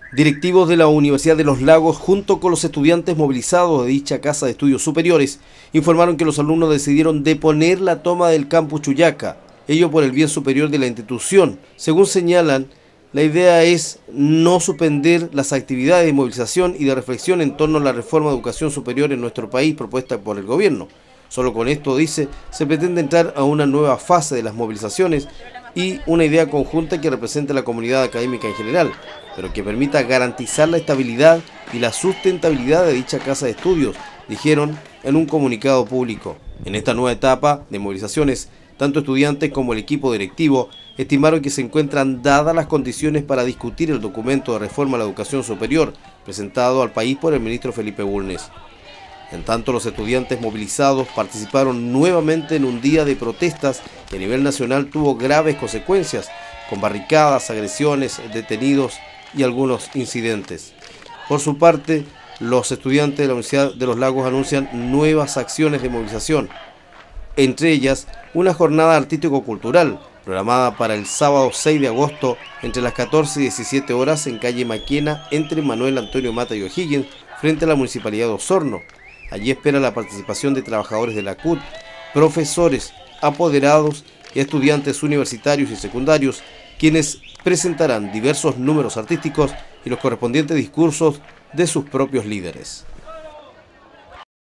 Directivos de la Universidad de los Lagos, junto con los estudiantes movilizados de dicha casa de estudios superiores, informaron que los alumnos decidieron deponer la toma del campus Chuyaca, ello por el bien superior de la institución. Según señalan, la idea es no suspender las actividades de movilización y de reflexión en torno a la reforma de educación superior en nuestro país propuesta por el gobierno. Solo con esto, dice, se pretende entrar a una nueva fase de las movilizaciones y una idea conjunta que represente a la comunidad académica en general, pero que permita garantizar la estabilidad y la sustentabilidad de dicha casa de estudios, dijeron en un comunicado público. En esta nueva etapa de movilizaciones, tanto estudiantes como el equipo directivo estimaron que se encuentran dadas las condiciones para discutir el documento de reforma a la educación superior presentado al país por el ministro Felipe Bulnes. En tanto, los estudiantes movilizados participaron nuevamente en un día de protestas que a nivel nacional tuvo graves consecuencias, con barricadas, agresiones, detenidos y algunos incidentes. Por su parte, los estudiantes de la Universidad de los Lagos anuncian nuevas acciones de movilización, entre ellas una jornada artístico-cultural programada para el sábado 6 de agosto entre las 14 y 17 horas en calle Maquena entre Manuel Antonio Mata y O'Higgins frente a la Municipalidad de Osorno. Allí espera la participación de trabajadores de la CUT, profesores, apoderados y estudiantes universitarios y secundarios, quienes presentarán diversos números artísticos y los correspondientes discursos de sus propios líderes.